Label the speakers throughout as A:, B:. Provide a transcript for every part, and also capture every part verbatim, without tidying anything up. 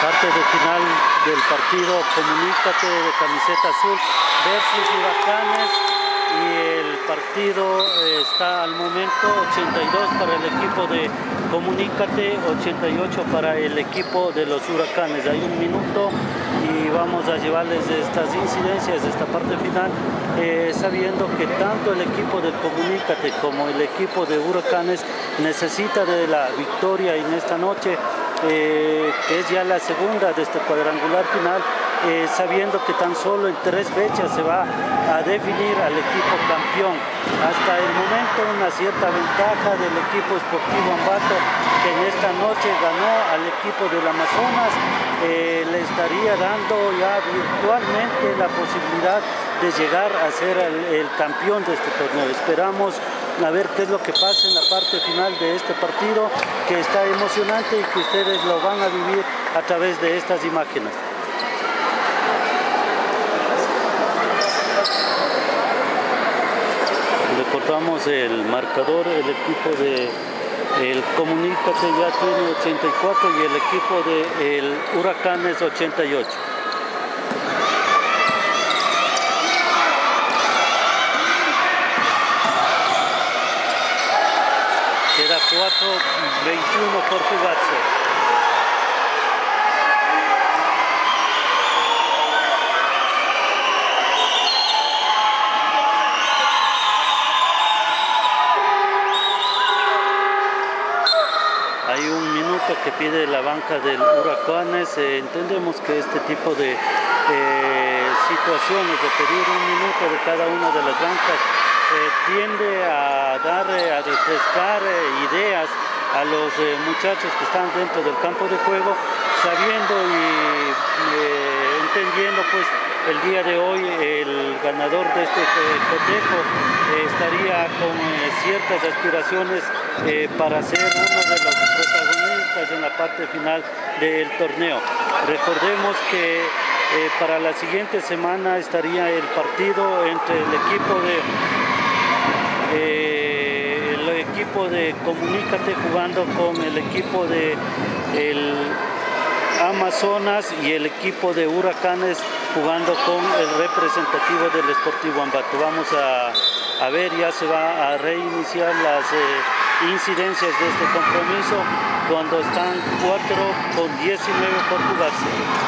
A: Parte de final del partido Comunícate de camiseta azul versus Huracanes, y el partido está al momento ochenta y dos para el equipo de Comunícate, ochenta y ocho para el equipo de los Huracanes. Hay un minuto y vamos a llevarles estas incidencias de esta parte final, eh, sabiendo que tanto el equipo de Comunícate como el equipo de Huracanes necesita de la victoria en esta noche, eh, que es ya la segunda de este cuadrangular final, eh, sabiendo que tan solo en tres fechas se va a definir al equipo campeón. Hasta el momento una cierta ventaja del equipo Sportivo Ambato, que en esta noche ganó al equipo del Amazonas, eh, le estaría dando ya virtualmente la posibilidad de llegar a ser el, el campeón de este torneo. Esperamos a ver qué es lo que pasa en la parte final de este partido, que está emocionante y que ustedes lo van a vivir a través de estas imágenes. Recordamos el marcador: el equipo de el Comunícate ya tiene ochenta y cuatro y el equipo de el Huracanes ochenta y ocho. Queda cuatro veintiuno por jugarse. Hay un minuto que pide la banca del Huracanes. Eh, entendemos que este tipo de eh, situaciones de pedir un minuto de cada una de las bancas eh, tiende a dar, eh, a refrescar eh, ideas a los eh, muchachos que están dentro del campo de juego, sabiendo y eh, entendiendo pues el día de hoy el ganador de este eh, cotejo eh, estaría con eh, ciertas aspiraciones eh, para ser uno de los protagonistas en la parte final del torneo. Recordemos que eh, para la siguiente semana estaría el partido entre el equipo de eh, el equipo de Comunícate jugando con el equipo de el Amazonas y el equipo de Huracanes jugando con el representativo del Sportivo Ambato. Vamos a, a ver, ya se va a reiniciar las eh, incidencias de este compromiso cuando están cuatro con diecinueve por jugarse.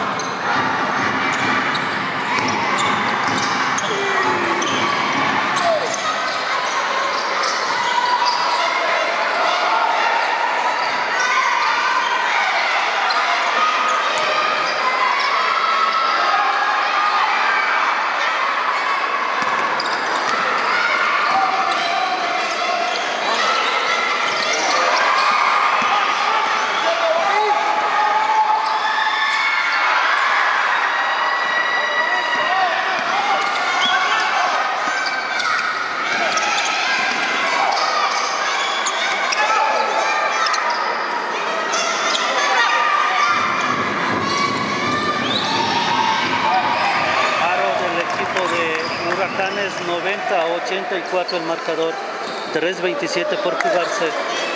A: noventa a ochenta y cuatro el marcador, tres veintisiete por jugarse.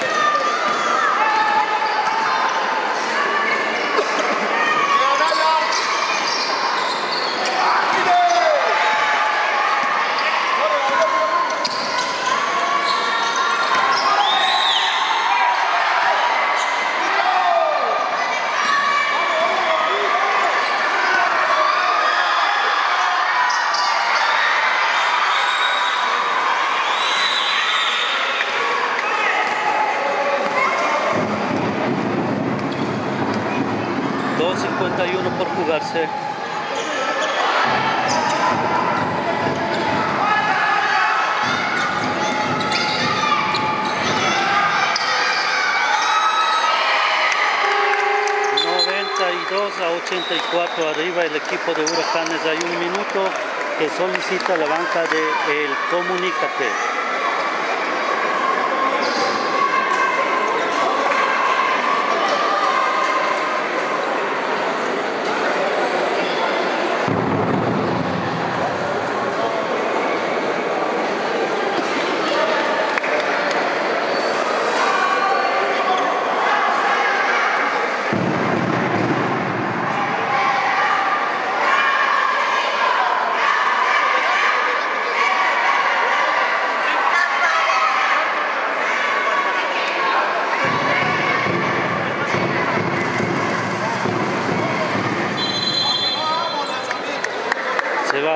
A: dos cincuenta y uno por jugarse. noventa y dos a ochenta y cuatro arriba el equipo de Huracanes. Hay un minuto que solicita la banca de el Comunícate.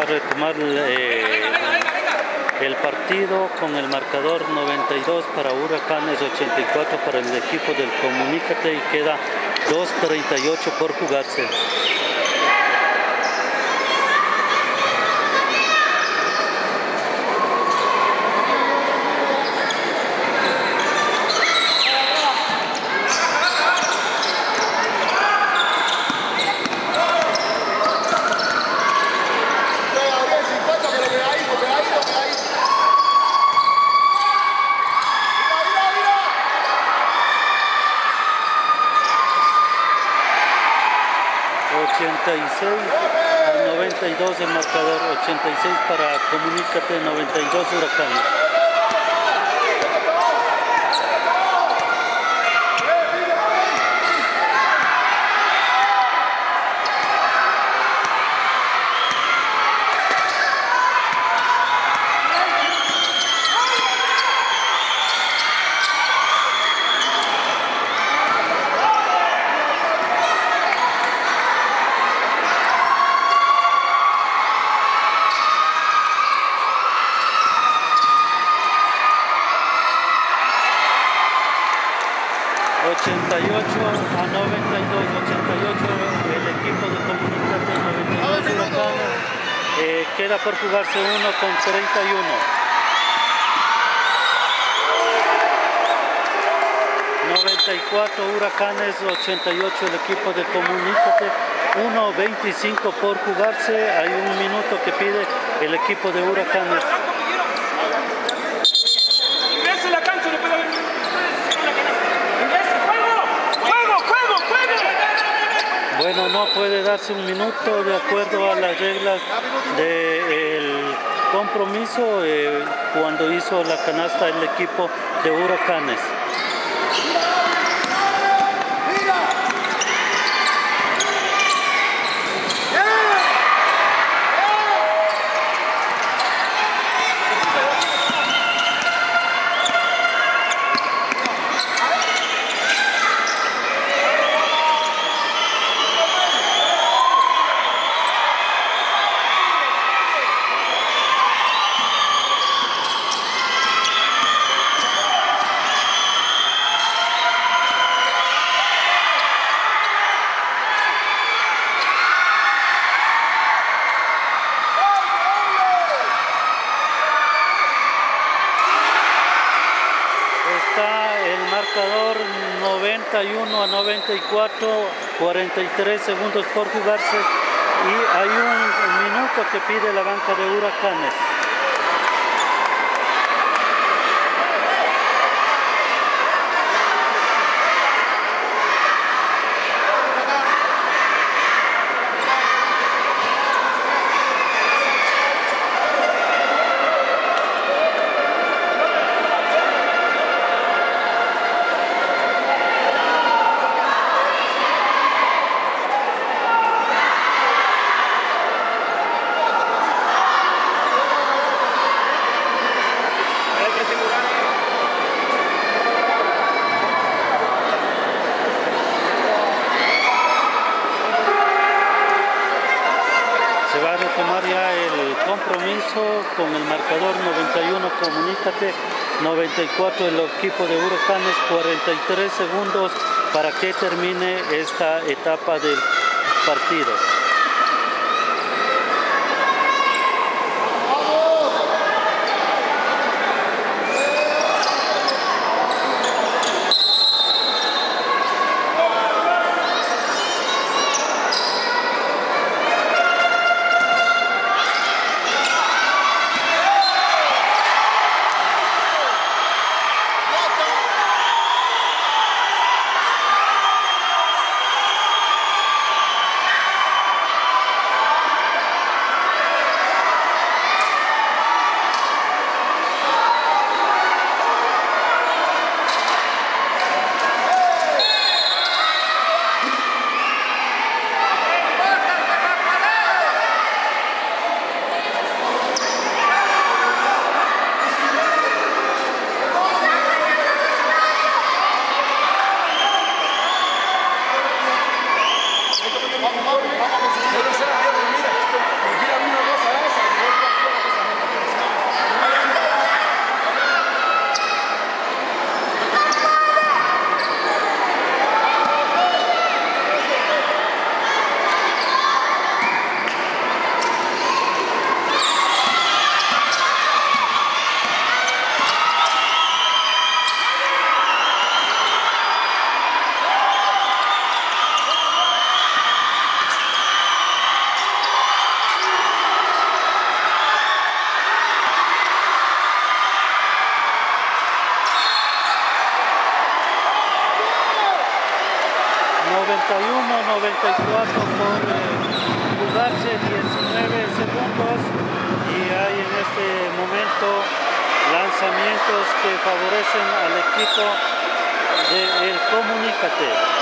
A: a retomar eh, el partido con el marcador noventa y dos para Huracanes, ochenta y cuatro para el equipo del Comunícate, y queda dos treinta y ocho por jugarse. ochenta y seis a noventa y dos el marcador, ochenta y seis para Comunícate, noventa y dos Huracanes. ochenta y ocho a noventa y dos, ochenta y ocho el equipo de Comunícate, noventa y dos Huracanes. Eh, queda por jugarse uno con treinta y uno. noventa y cuatro Huracanes, ochenta y ocho el equipo de Comunícate, uno veinticinco por jugarse. Hay un minuto que pide el equipo de Huracanes. Bueno, no puede darse un minuto de acuerdo a las reglas del compromiso eh, cuando hizo la canasta el equipo de Huracanes. Está el marcador noventa y uno a noventa y cuatro, cuarenta y tres segundos por jugarse, y hay un minuto que pide la banca de Huracanes. Se va a retomar ya el compromiso con el marcador noventa y uno Comunícate, noventa y cuatro el equipo de Huracanes, cuarenta y tres segundos para que termine esta etapa del partido. noventa y uno noventa y cuatro por eh, jugarse diecinueve segundos, y hay en este momento lanzamientos que favorecen al equipo de El Comunícate.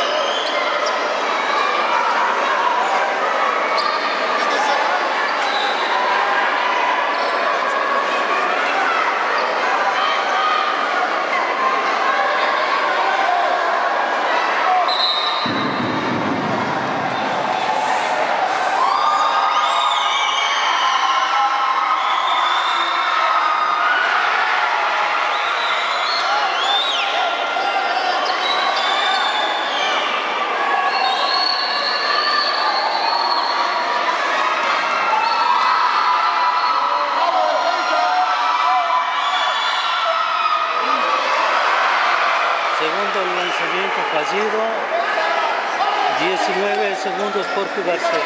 A: Segundo lanzamiento fallido, diecinueve segundos por jugarse.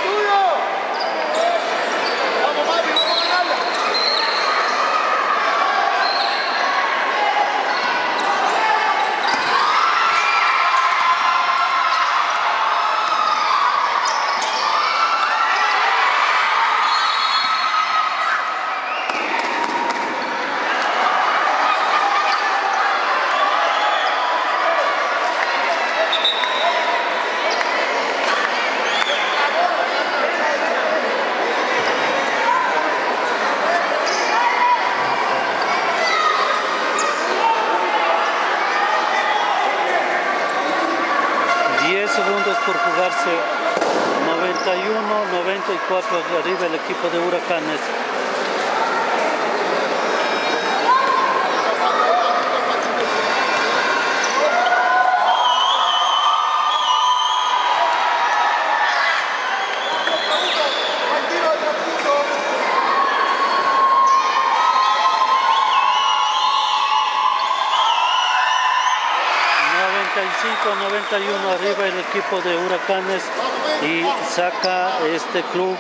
A: diez segundos por jugarse, noventa y uno noventa y cuatro arriba el equipo de Huracanes. noventa y cinco noventa y uno arriba el equipo de Huracanes, y saca este club.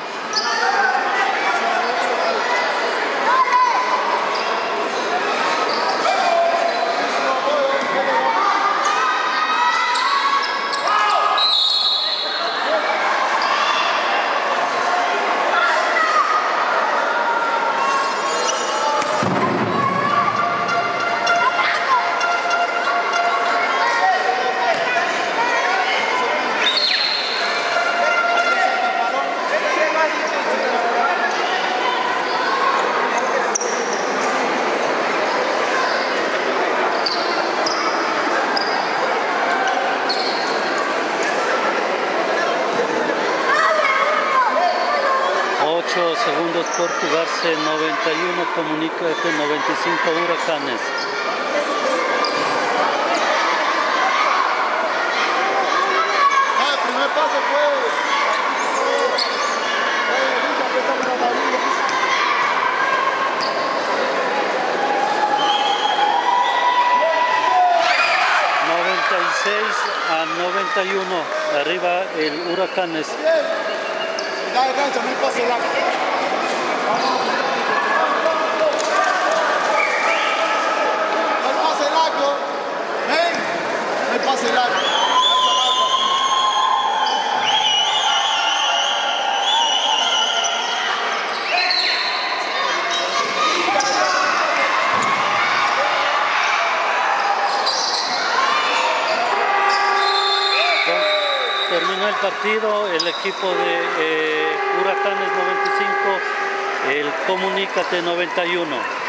A: ocho segundos por jugarse, noventa y uno Comunícate, noventa y cinco Huracanes.
B: Ah, el primer paso fue...
A: noventa y seis a noventa y uno arriba el Huracanes.
B: Ya de cancha, no hay pase largo. No hay pase largo. Ven, no hay pase largo.
A: Terminó el partido, el equipo de eh, Huracanes noventa y cinco, el Comunícate noventa y uno.